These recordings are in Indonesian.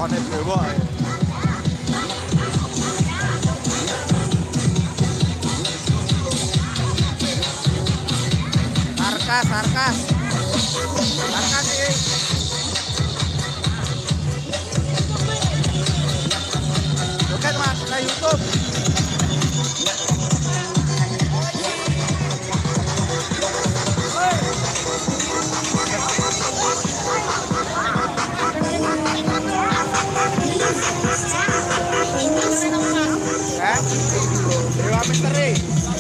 Rokoknya dewa ya. Sarkas sih. Joget mas, ke YouTube. Dewa Misteri.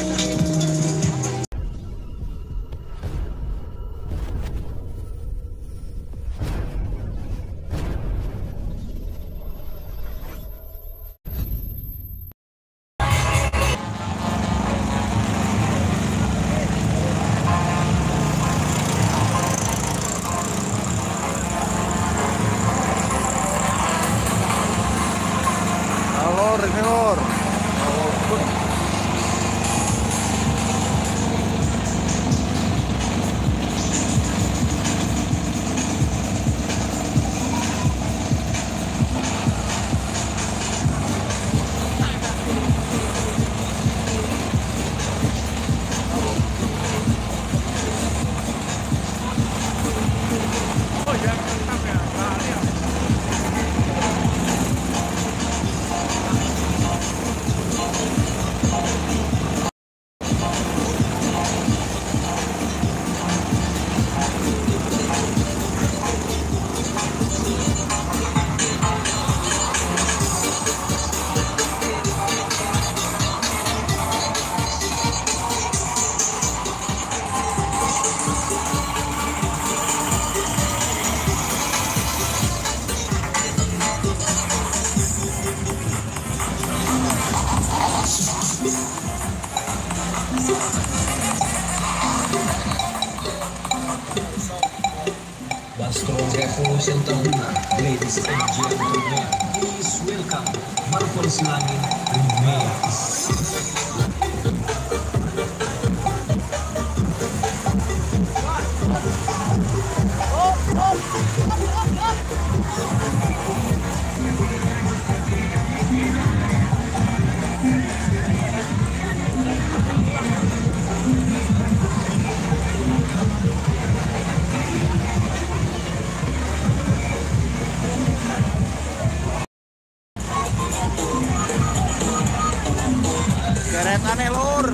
Ini lor. Strong Revolution Tahuna, ladies and gentlemen, please welcome Marvelous Langit Remix. Deretane lur.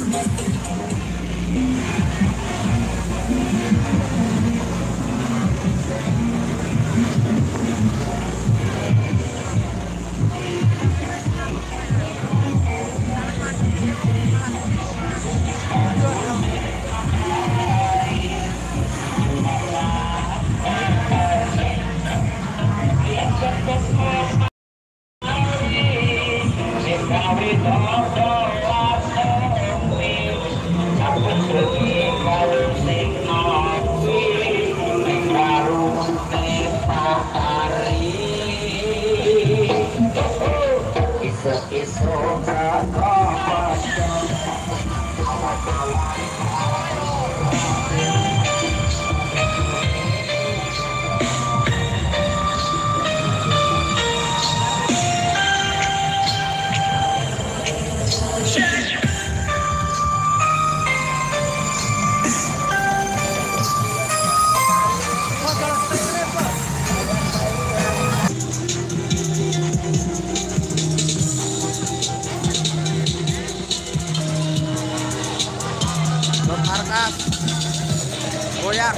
Markas goyang.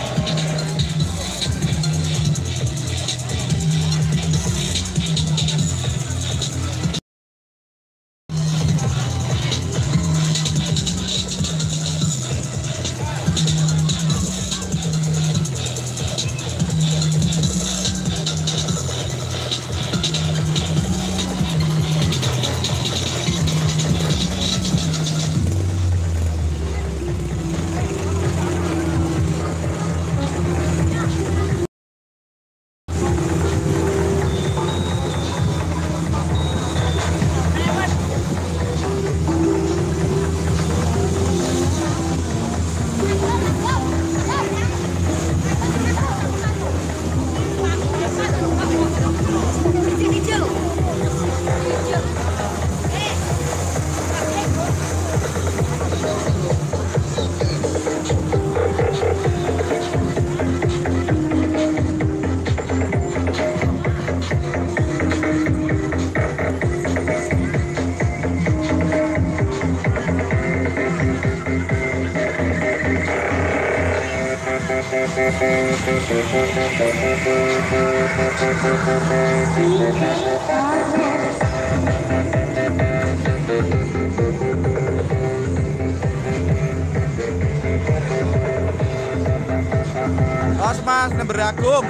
Mas, ini beragung.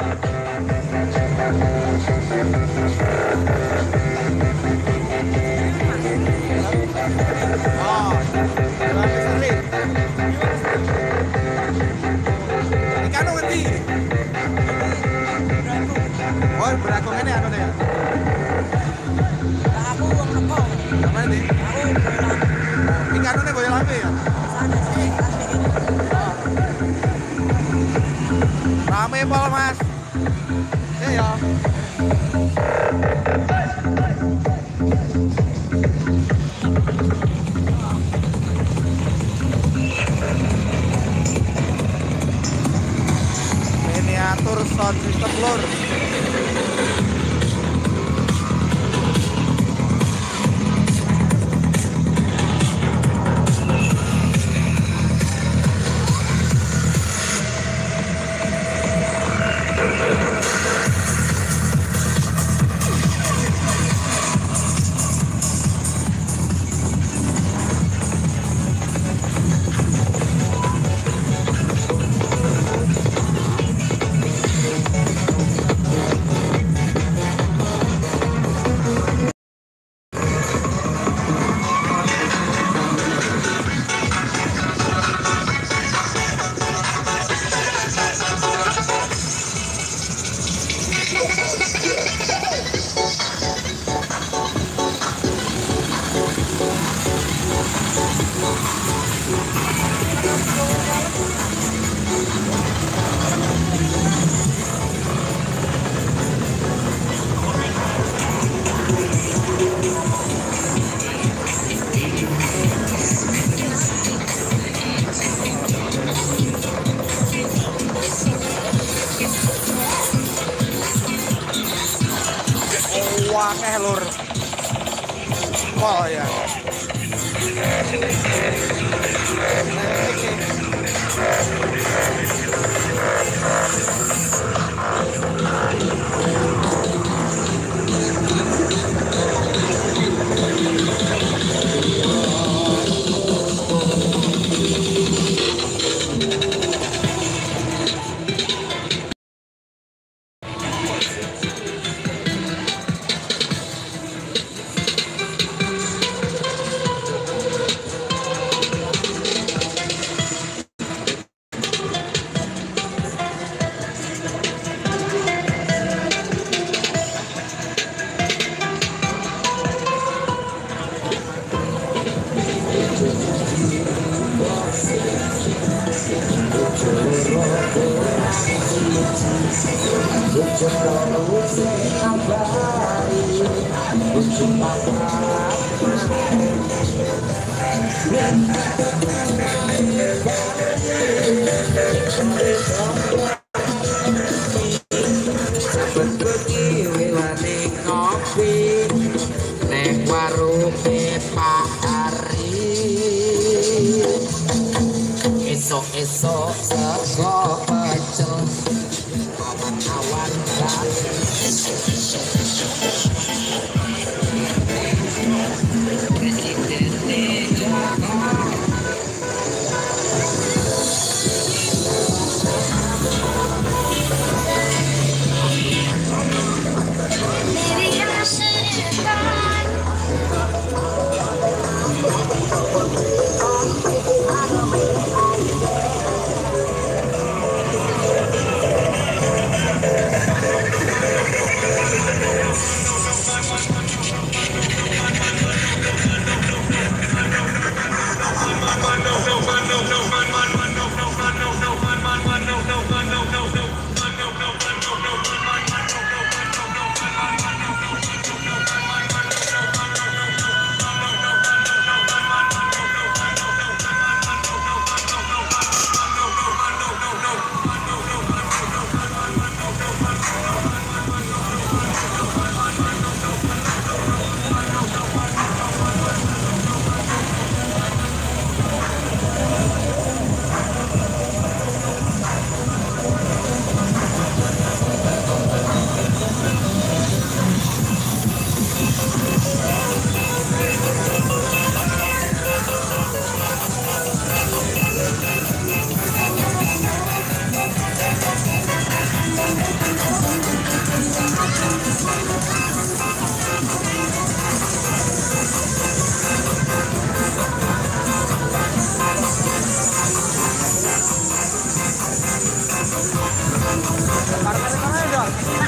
Oh, ikan ngerti. Oh, beragung ini apa ya? Aku uang nepong. Apa ini? Ikan ini boleh lambe ya? Sana sih, Rame pol mas. Ya. Miniatur sound system lur. Wakeh lur. Oh ya. neng warunge Pak Ari. Esok-esok sego pecel awan-awan Parkir mana dong?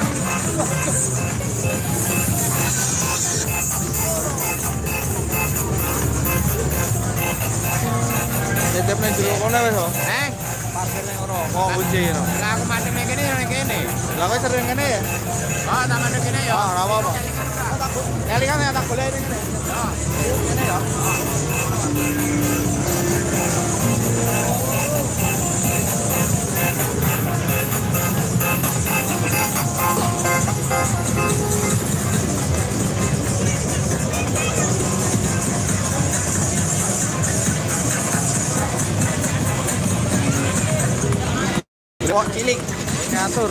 Tetep nang jero kono wis, oh. Parkir ning ngono, mau kunci ngono. Lah aku mati ning kene ning kene. Lah kok sering kene ya? Oh, tak mati kene ya. Ah, ora apa-apa. Kelingan ya tak golek ning kene. Kene ya. Kok cilik ngatur.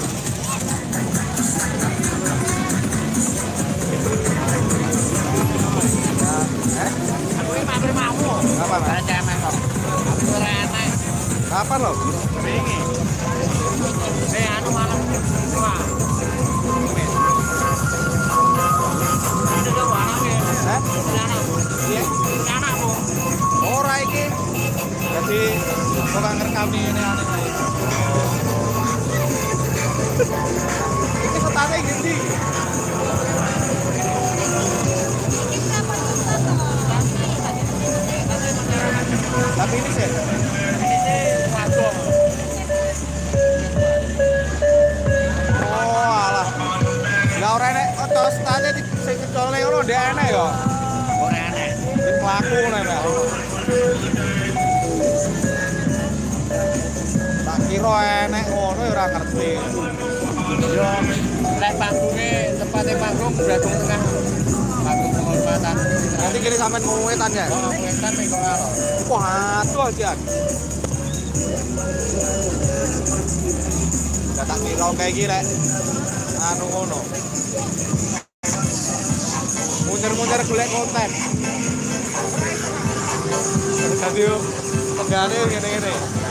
Aku iki mampir mau. Apa, Mas? Ada cemen kok. Aku ora enak. Kapan lo? Wingi. Anu malam. Wah. Ada do anake. Hah? Anak. Iya. Anakmu. Ora iki. Jadi tukang rekam ini aneh ae. Ini kotane gede. Tapi ini sih. Oh, alah. Lah ora enek otos tane sing kecolne ngono ndek enek ya. Ora enak. Wis mlaku ngono ya. Tak kira enek ngono ya ora ngerti. Yo, lek panggunge tempate panggung Bradung Tengah. Panggung penghormatan. Nanti kiri sampean ngomongin ya. Oh, wetan mek kok karo. Wah, atuh aja. Gak tak kira kayak gini rek. Anu ngono. Mundur-mundur golek konten. Jadi yo tegane ngene-ngene.